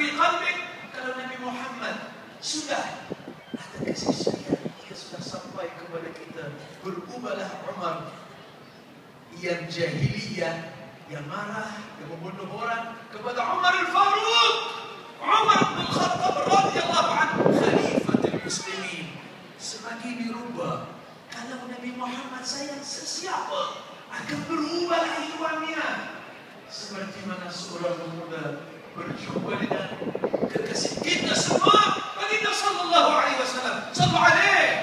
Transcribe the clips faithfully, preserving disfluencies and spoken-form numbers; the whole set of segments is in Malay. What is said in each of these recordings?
fi qalbik. Kalau Nabi Muhammad sudah ada kasih sayang, ia sudah sampai kepada kita. Berubahlah Umar yang jahiliyah, yang marah, yang membunuh orang, kepada Umar al-Faruq, Umar bin Khattab radhiyallahu anhu, khalifatul muslimin. Semakin dirubah. Kalau Nabi Muhammad sayang sesiapa, akan berubah kehidupannya. Seperti mana seorang pemuda berjumpa dengan kekasih kita semua, baginda sallallahu alaihi wasallam. Sallu alaihi.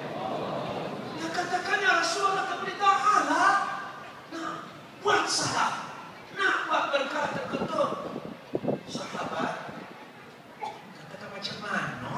Dia katakan, ya Rasulullah, tak boleh tahan lah. Nak buat salah, nak buat perkara tertentu. Sahabat katakan, macam mana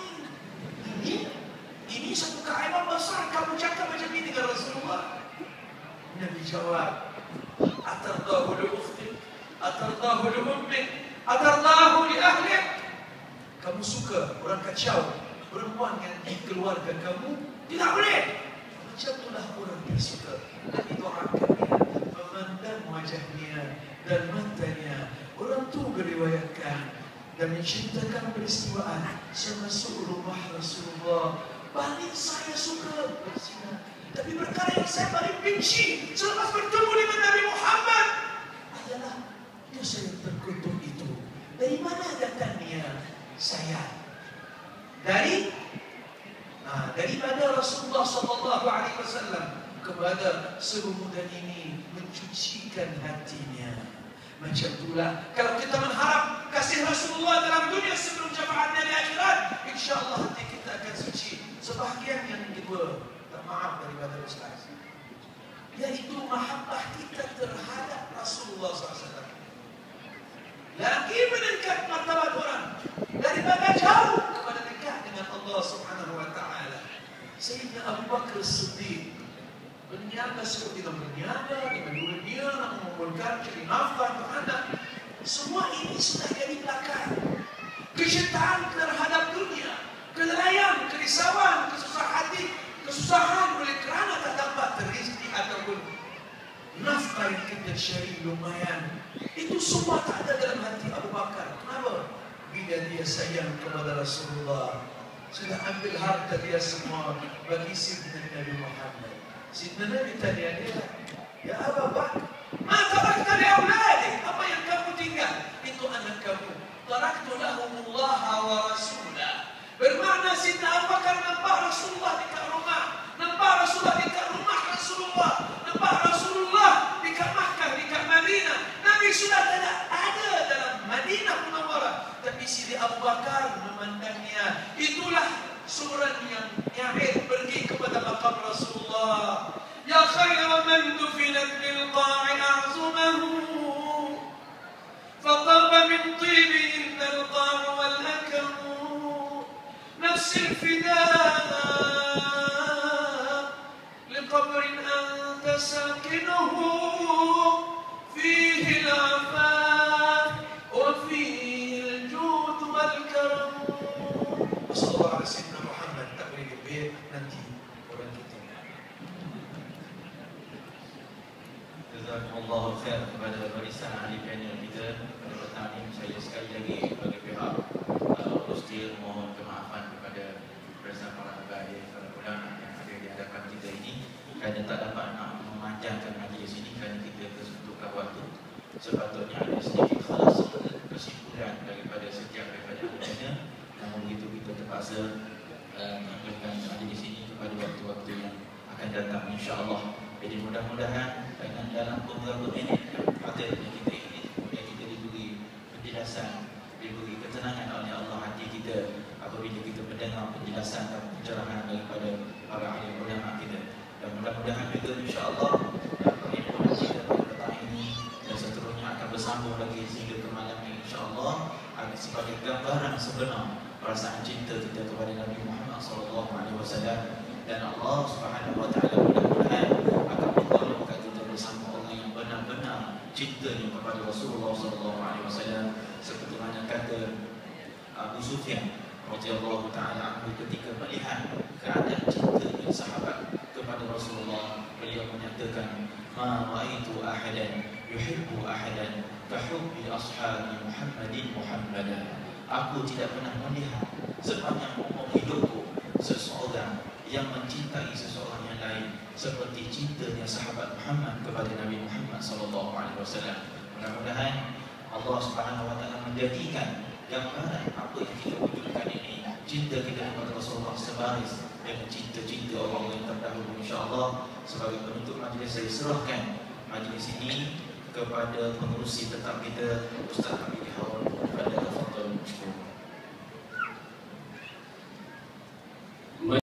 ini? Ini satu keaiban besar kamu cakap macam ini ke Rasulullah. Nabi jawab, atardahu li ukhtik, atardahu li ummik, atardahu li ahlik. Kamu suka orang kacau perempuan yang di keluarga kamu? Tidak boleh. Macam itulah orang yang suka. Nabi doakan dia, memandang wajahnya dan matanya. Orang tu beriwayatkan dan menceritakan peristiwaan saya masuk rumah Rasulullah. Paling saya suka berzina, tapi perkara yang saya paling benci selepas bertemu dengan Nabi Muhammad adalah dosa yang terkutuk itu. Dari mana datangnya? Saya dari nah, daripada Rasulullah sallallahu alaihi wasallam kepada seluruh dan ini mencucikan hatinya. Macam itulah kalau kita mengharap kasih Rasulullah dalam dunia sebelum syafaatnya di akhirat, insya-Allah hati kita akan suci. Sebahagian yang kedua, tak maaf daripada Ustaz, yaitu mahabbah kita terhadap Rasulullah sallallahu alaihi wasallam. Lagi meningkat martabat orang daripada jauh kepada dekat dengan Allah Subhanahu wa taala. Sayyidina Abu Bakar Siddiq berniaga seperti dalam berniaga, dengan dunia nak mengumpulkan cari nafkah untuk anak. Semua ini sudah jadi belakang. Kecintaan terhadap dunia, kelalaian, kerisauan, kesusahan hati, kesusahan oleh kerana tak dapat rezeki ataupun nafkah yang kita cari lumayan, itu semua tak ada dalam hati Abu Bakar. Kenapa? Bila dia sayang kepada Rasulullah, sudah ambil harta dia semua bagi Sayyidina Nabi Muhammad. Sayyidina Nabi tanya dia, ya Abu Bakar, ma tarakta li auladik? Apa yang kamu tinggal? Itu anak kamu. Taraktu lahumullah wa rasulah. Bermakna Sayyidina Abu Bakar nampak Rasulullah dekat rumah, nampak Rasulullah dekat rumah Rasulullah, nampak Rasulullah dekat Makkah, dekat Madinah. Nabi sudah tidak ada dalam Madinah Munawwarah, tapi Sayyidina Abu Bakar memandangnya. Itulah surah yang Yahid pergi kepada makam Rasulullah. Ya khayra man dufinat bil qa'i a'zumahu, faqaba min tibi innal qa'i wal akamu. نفس الفداء لقبر أنت ساكنه، فيه العفاف وفيه الجود والكرم. صلى الله على سيدنا محمد. تقريب البيت nanti orang kita. Jazakumullahu khair kepada barisan ahli panel kita. Pada petang ini saya sekali lagi bagi pihak Hostil mohon kemaafan kepada bersama para habaib, para ulama yang ada di hadapan kita ini, kerana tak dapat nak memanjangkan majlis ini kerana kita kesuntukan waktu. Sepatutnya ada sedikit khalas kesimpulan daripada setiap daripada adanya, namun begitu kita terpaksa uh, mengambilkan majlis ini kepada waktu-waktu yang akan datang, insya-Allah. Jadi mudah-mudahan dengan dalam beberapa minit patutnya kita ini kemudian kita diberi penjelasan, diberi ketenangan oleh Allah hati kita apabila kita mendengar penjelasan dan pencerahan daripada para ahli ulama kita. Dan mudah-mudahan juga insya-Allah perhimpunan kita pada petang ini dan seterusnya akan bersambung lagi sehingga ke malam ini, insya-Allah, akan sebagai gambaran sebenar perasaan cinta kita kepada Nabi Muhammad sallallahu alaihi wasallam. Dan Allah Subhanahu wa taala mudah-mudahan akan mempertemukan kita bersama orang yang benar-benar cintanya kepada Rasulullah sallallahu alaihi wasallam, seperti mana kata Abu Sufyan radhiyallahu taala anhu ketika melihat keadaan cintanya sahabat kepada Rasulullah, beliau menyatakan, ma raitu ahadan yuhibbu ahadan ka hubbi ashabi Muhammadin Muhammadan. aku tidak pernah melihat sepanjang umur hidupku seseorang yang mencintai seseorang yang lain seperti cintanya sahabat Muhammad kepada Nabi Muhammad sallallahu alaihi wasallam. Mudah-mudahan Allah Subhanahu wa taala menjadikan gambaran apa yang kita wujudkan ini, cinta kita kepada Rasulullah sebaris dengan cinta-cinta orang yang terdahulu, insya-Allah. Sebagai penutup majlis, saya serahkan majlis ini kepada pengerusi tetap kita, Ustaz Hamidi Harun, pada tafadhal mashkur.